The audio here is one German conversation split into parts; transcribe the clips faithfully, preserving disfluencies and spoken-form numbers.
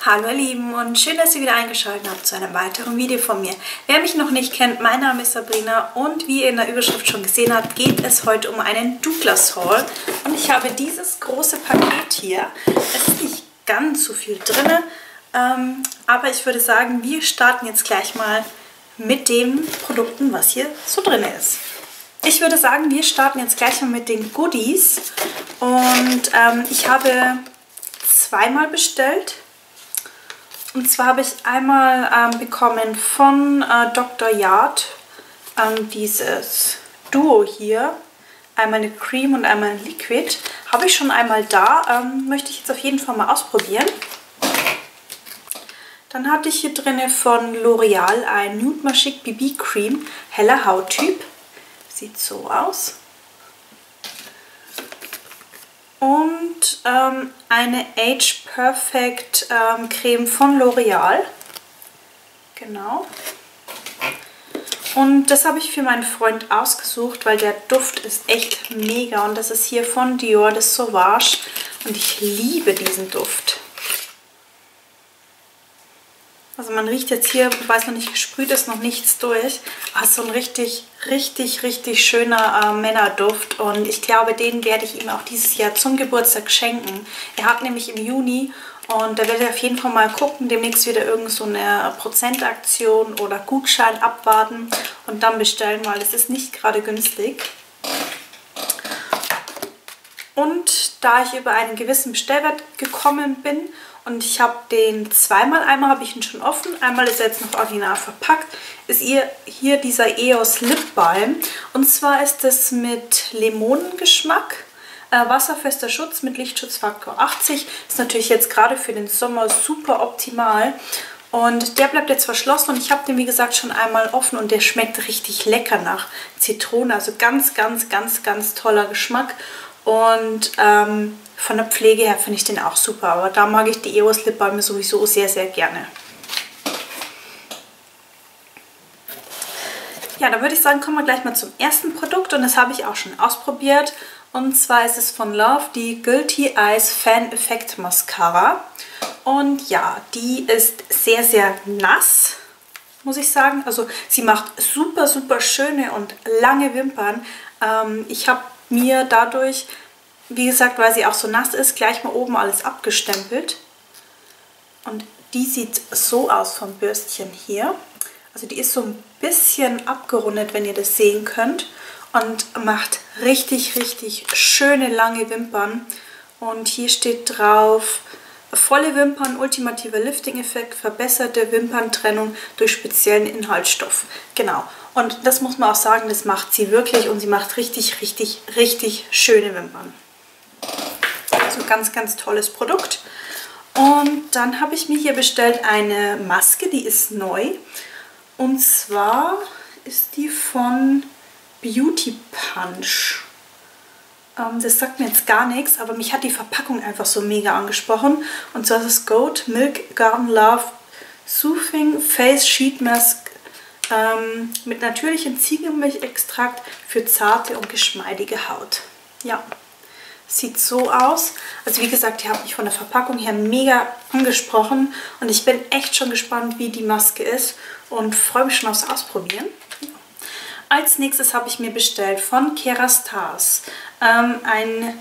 Hallo ihr Lieben und schön, dass ihr wieder eingeschaltet habt zu einem weiteren Video von mir. Wer mich noch nicht kennt, mein Name ist Sabrina und wie ihr in der Überschrift schon gesehen habt, geht es heute um einen Douglas Haul. Und ich habe dieses große Paket hier. Es ist nicht ganz so viel drin, ähm, aber ich würde sagen, wir starten jetzt gleich mal mit den Produkten, was hier so drin ist. Ich würde sagen, wir starten jetzt gleich mal mit den Goodies und ähm, ich habe zweimal bestellt. Und zwar habe ich einmal ähm, bekommen von äh, Doktor Yard ähm, dieses Duo hier. Einmal eine Cream und einmal ein Liquid. Habe ich schon einmal da. Ähm, möchte ich jetzt auf jeden Fall mal ausprobieren. Dann hatte ich hier drin von L'Oreal ein Nude Magic B B Cream. Heller Hauttyp. Sieht so aus. Und ähm, eine Age Perfect ähm, Creme von L'Oreal. Genau. Und das habe ich für meinen Freund ausgesucht, weil der Duft ist echt mega. Und das ist hier von Dior, das Sauvage. Und ich liebe diesen Duft. Also man riecht jetzt hier, weil es noch nicht gesprüht ist, noch nichts durch. Aber so ein richtig, richtig, richtig schöner äh, Männerduft. Und ich glaube, den werde ich ihm auch dieses Jahr zum Geburtstag schenken. Er hat nämlich im Juni und da werde ich auf jeden Fall mal gucken, demnächst wieder irgend so eine Prozentaktion oder Gutschein abwarten und dann bestellen, weil es ist nicht gerade günstig. Und da ich über einen gewissen Bestellwert gekommen bin, und ich habe den zweimal, einmal habe ich ihn schon offen, einmal ist er jetzt noch original verpackt, ist hier dieser E O S Lip Balm. Und zwar ist es mit Limonengeschmack, äh, wasserfester Schutz mit Lichtschutzfaktor achtzig. Ist natürlich jetzt gerade für den Sommer super optimal. Und der bleibt jetzt verschlossen und ich habe den wie gesagt schon einmal offen und der schmeckt richtig lecker nach Zitrone. Also ganz, ganz, ganz, ganz toller Geschmack. Und ähm, von der Pflege her finde ich den auch super, aber da mag ich die E O S Lip Balme sowieso sehr, sehr gerne. Ja, dann würde ich sagen, kommen wir gleich mal zum ersten Produkt und das habe ich auch schon ausprobiert. Und zwar ist es von Love die Guilty Eyes Fan Effect Mascara. Und ja, die ist sehr, sehr nass, muss ich sagen. Also sie macht super, super schöne und lange Wimpern. Ähm, ich habe mir dadurch, wie gesagt, weil sie auch so nass ist, gleich mal oben alles abgestempelt. Und die sieht so aus vom Bürstchen hier. Also die ist so ein bisschen abgerundet, wenn ihr das sehen könnt. Und macht richtig, richtig schöne lange Wimpern. Und hier steht drauf: volle Wimpern, ultimativer Lifting-Effekt, verbesserte Wimperntrennung durch speziellen Inhaltsstoff. Genau. Und das muss man auch sagen, das macht sie wirklich und sie macht richtig, richtig, richtig schöne Wimpern. Also ganz, ganz tolles Produkt. Und dann habe ich mir hier bestellt eine Maske, die ist neu. Und zwar ist die von Beauty Punch. Ähm, das sagt mir jetzt gar nichts, aber mich hat die Verpackung einfach so mega angesprochen. Und zwar ist es Goat Milk Garden Love Soothing Face Sheet Mask ähm, mit natürlichem Ziegenmilchextrakt für zarte und geschmeidige Haut. Ja. Sieht so aus. Also wie gesagt, die hat mich von der Verpackung her mega angesprochen und ich bin echt schon gespannt, wie die Maske ist und freue mich schon aufs Ausprobieren. Als nächstes habe ich mir bestellt von Kerastase ähm, ein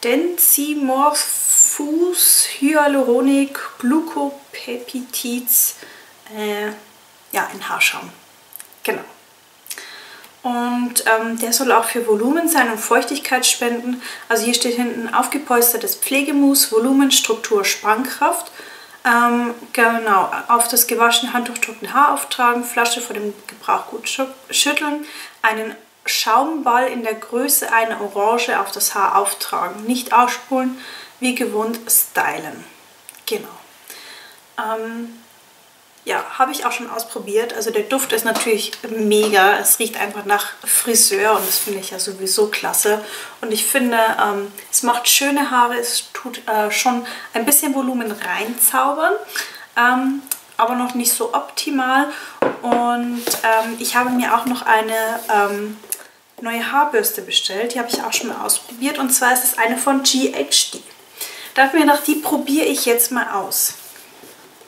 Densimorphous Hyaluronic Glycopeptides, äh, ja, ein Haarschaum. Genau. Und ähm, der soll auch für Volumen sein und Feuchtigkeit spenden. Also hier steht hinten aufgepolstertes Pflegemus, Volumen, Struktur, Sprangkraft. Ähm, genau, auf das gewaschene Handtuch trockene Haar auftragen, Flasche vor dem Gebrauch gut schütteln, einen Schaumball in der Größe einer Orange auf das Haar auftragen, nicht ausspulen, wie gewohnt stylen. Genau. Ähm, Ja, habe ich auch schon ausprobiert. Also der Duft ist natürlich mega. Es riecht einfach nach Friseur und das finde ich ja sowieso klasse. Und ich finde, ähm, es macht schöne Haare. Es tut äh, schon ein bisschen Volumen reinzaubern, ähm, aber noch nicht so optimal. Und ähm, ich habe mir auch noch eine ähm, neue Haarbürste bestellt. Die habe ich auch schon mal ausprobiert. Und zwar ist es eine von G H D. Da habe ich mir gedacht, die probiere ich jetzt mal aus.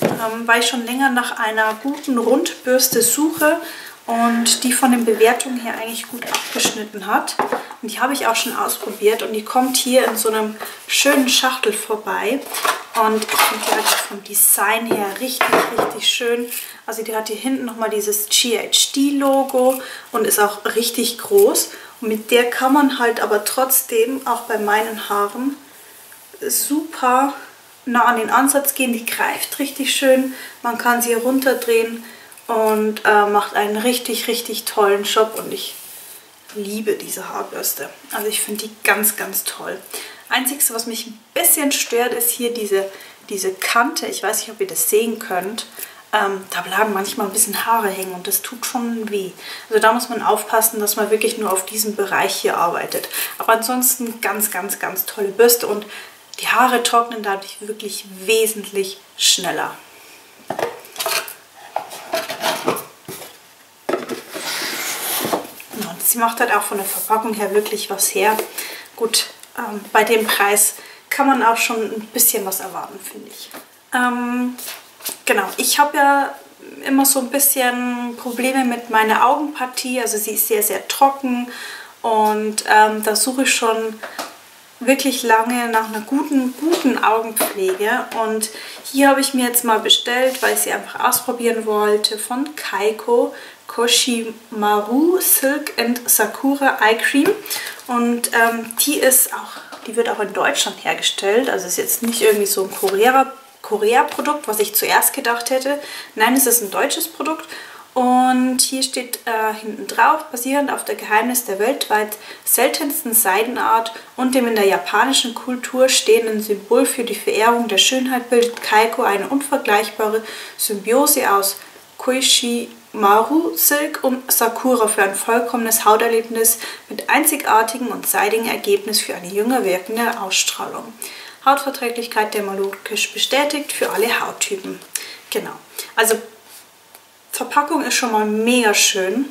ähm, weil ich schon länger nach einer guten Rundbürste suche und die von den Bewertungen her eigentlich gut abgeschnitten hat. Und die habe ich auch schon ausprobiert und die kommt hier in so einem schönen Schachtel vorbei. Und ich finde die halt vom Design her richtig, richtig schön. Also die hat hier hinten nochmal dieses G H D-Logo und ist auch richtig groß. Und mit der kann man halt aber trotzdem auch bei meinen Haaren super nah an den Ansatz gehen. Die greift richtig schön. Man kann sie runterdrehen und äh, macht einen richtig, richtig tollen Job. Und ich liebe diese Haarbürste. Also ich finde die ganz, ganz toll. Einzigste, was mich ein bisschen stört, ist hier diese, diese Kante. Ich weiß nicht, ob ihr das sehen könnt. Ähm, da bleiben manchmal ein bisschen Haare hängen und das tut schon weh. Also da muss man aufpassen, dass man wirklich nur auf diesem Bereich hier arbeitet. Aber ansonsten ganz, ganz, ganz tolle Bürste und die Haare trocknen dadurch wirklich wesentlich schneller. Und sie macht halt auch von der Verpackung her wirklich was her. Gut, ähm, bei dem Preis kann man auch schon ein bisschen was erwarten, finde ich. Ähm, genau, ich habe ja immer so ein bisschen Probleme mit meiner Augenpartie. Also sie ist sehr, sehr trocken und ähm, da suche ich schon wirklich lange nach einer guten, guten Augenpflege. Und hier habe ich mir jetzt mal bestellt, weil ich sie einfach ausprobieren wollte, von Kaiko Koshimaru Silk and Sakura Eye Cream. Und ähm, die ist auch, die wird auch in Deutschland hergestellt. Also ist jetzt nicht irgendwie so ein Korea, Korea-Produkt, was ich zuerst gedacht hätte. Nein, es ist ein deutsches Produkt. Und hier steht äh, hinten drauf, basierend auf der Geheimnis der weltweit seltensten Seidenart und dem in der japanischen Kultur stehenden Symbol für die Verehrung der Schönheit bildet Kaiko eine unvergleichbare Symbiose aus Koshimaru Silk und Sakura für ein vollkommenes Hauterlebnis mit einzigartigem und seidigem Ergebnis für eine jünger wirkende Ausstrahlung. Hautverträglichkeit dermatologisch bestätigt für alle Hauttypen. Genau, also Verpackung ist schon mal mega schön.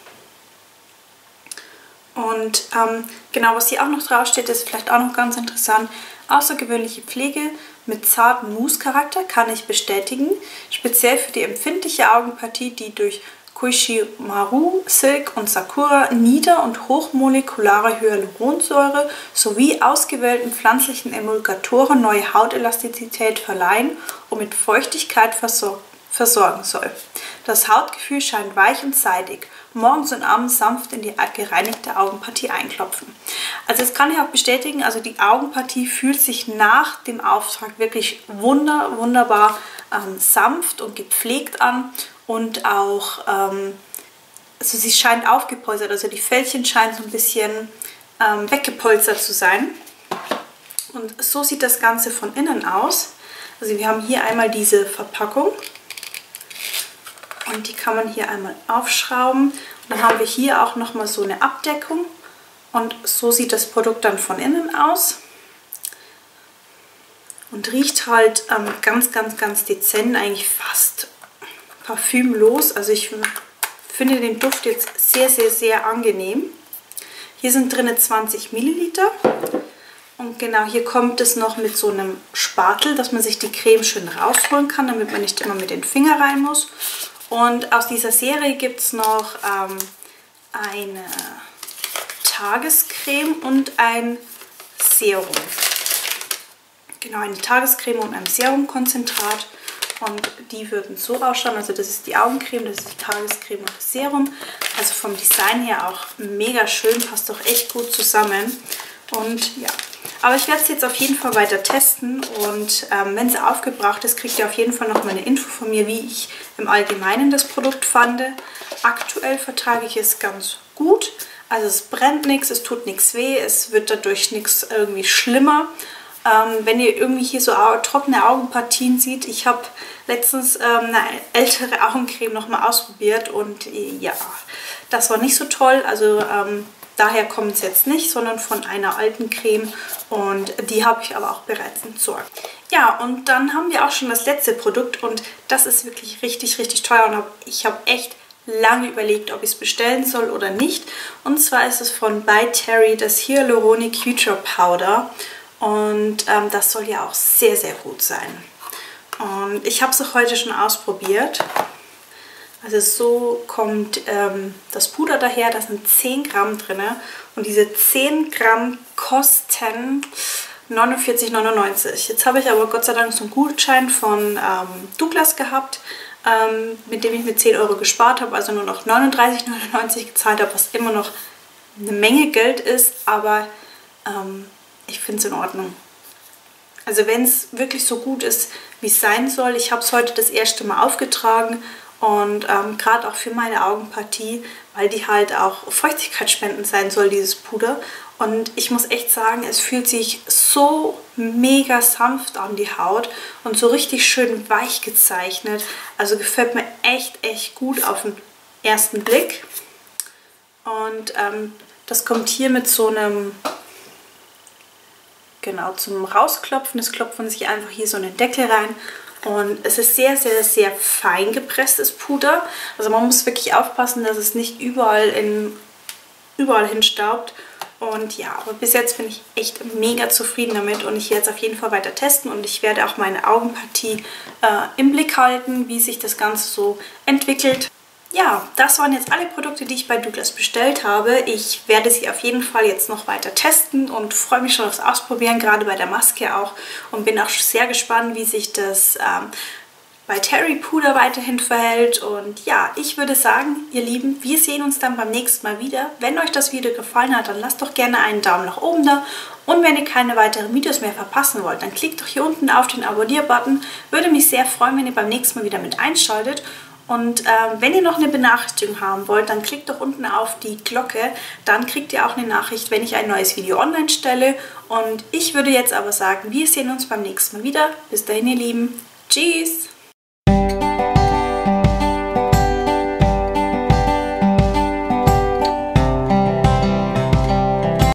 Und ähm, genau, was hier auch noch draufsteht, ist vielleicht auch noch ganz interessant. Außergewöhnliche Pflege mit zartem Mousse-Charakter kann ich bestätigen. Speziell für die empfindliche Augenpartie, die durch Koshimaru Silk und Sakura nieder- und hochmolekulare Hyaluronsäure sowie ausgewählten pflanzlichen Emulgatoren neue Hautelastizität verleihen und mit Feuchtigkeit versorgen. versorgen soll. Das Hautgefühl scheint weich und seidig, morgens und abends sanft in die gereinigte Augenpartie einklopfen. Also das kann ich auch bestätigen, also die Augenpartie fühlt sich nach dem Auftrag wirklich wunder, wunderbar ähm, sanft und gepflegt an und auch, ähm, also sie scheint aufgepolstert, also die Fältchen scheinen so ein bisschen ähm, weggepolstert zu sein. Und so sieht das Ganze von innen aus. Also wir haben hier einmal diese Verpackung. Und die kann man hier einmal aufschrauben. Und dann haben wir hier auch nochmal so eine Abdeckung. Und so sieht das Produkt dann von innen aus. Und riecht halt ähm, ganz, ganz, ganz dezent, eigentlich fast parfümlos. Also ich finde den Duft jetzt sehr, sehr, sehr angenehm. Hier sind drin zwanzig Milliliter. Und genau, hier kommt es noch mit so einem Spatel, dass man sich die Creme schön rausholen kann, damit man nicht immer mit den Fingern rein muss. Und aus dieser Serie gibt es noch ähm, eine Tagescreme und ein Serum. Genau, eine Tagescreme und ein Serumkonzentrat. Und die würden so ausschauen. Also das ist die Augencreme, das ist die Tagescreme und das Serum. Also vom Design her auch mega schön, passt doch echt gut zusammen. Und ja, aber ich werde es jetzt auf jeden Fall weiter testen und ähm, wenn es aufgebraucht ist, kriegt ihr auf jeden Fall noch mal eine Info von mir, wie ich im Allgemeinen das Produkt fand. Aktuell vertrage ich es ganz gut, also es brennt nichts, es tut nichts weh, es wird dadurch nichts irgendwie schlimmer. Ähm, wenn ihr irgendwie hier so trockene Augenpartien seht, ich habe letztens ähm, eine ältere Augencreme noch mal ausprobiert und äh, ja, das war nicht so toll, also ähm, daher kommt es jetzt nicht, sondern von einer alten Creme und die habe ich aber auch bereits entsorgt. Ja, und dann haben wir auch schon das letzte Produkt und das ist wirklich richtig, richtig teuer und ich habe echt lange überlegt, ob ich es bestellen soll oder nicht. Und zwar ist es von By Terry das Hyaluronic Future Powder und ähm, das soll ja auch sehr, sehr gut sein. Und ich habe es auch heute schon ausprobiert. Also so kommt ähm, das Puder daher, da sind zehn Gramm drin. Und diese zehn Gramm kosten neunundvierzig neunundneunzig. Jetzt habe ich aber Gott sei Dank so einen Gutschein von ähm, Douglas gehabt, ähm, mit dem ich mir zehn Euro gespart habe, also nur noch neununddreißig neunundneunzig gezahlt habe, was immer noch eine Menge Geld ist, aber ähm, ich finde es in Ordnung. Also wenn es wirklich so gut ist, wie es sein soll. Ich habe es heute das erste Mal aufgetragen und ähm, gerade auch für meine Augenpartie, weil die halt auch feuchtigkeitsspendend sein soll, dieses Puder. Und ich muss echt sagen, es fühlt sich so mega sanft an die Haut und so richtig schön weich gezeichnet. Also gefällt mir echt, echt gut auf den ersten Blick. Und ähm, das kommt hier mit so einem... Genau, zum Rausklopfen, das klopft man sich einfach hier so in den Deckel rein. Und es ist sehr, sehr, sehr fein gepresstes Puder. Also man muss wirklich aufpassen, dass es nicht überall, in, überall hinstaubt. Und ja, aber bis jetzt bin ich echt mega zufrieden damit. Und ich werde es auf jeden Fall weiter testen. Und ich werde auch meine Augenpartie äh, im Blick halten, wie sich das Ganze so entwickelt. Ja, das waren jetzt alle Produkte, die ich bei Douglas bestellt habe. Ich werde sie auf jeden Fall jetzt noch weiter testen und freue mich schon aufs Ausprobieren, gerade bei der Maske auch. Und bin auch sehr gespannt, wie sich das ähm, bei Terry Puder weiterhin verhält. Und ja, ich würde sagen, ihr Lieben, wir sehen uns dann beim nächsten Mal wieder. Wenn euch das Video gefallen hat, dann lasst doch gerne einen Daumen nach oben da. Und wenn ihr keine weiteren Videos mehr verpassen wollt, dann klickt doch hier unten auf den Abonnier-Button. Würde mich sehr freuen, wenn ihr beim nächsten Mal wieder mit einschaltet. Und ähm, wenn ihr noch eine Benachrichtigung haben wollt, dann klickt doch unten auf die Glocke. Dann kriegt ihr auch eine Nachricht, wenn ich ein neues Video online stelle. Und ich würde jetzt aber sagen, wir sehen uns beim nächsten Mal wieder. Bis dahin, ihr Lieben. Tschüss!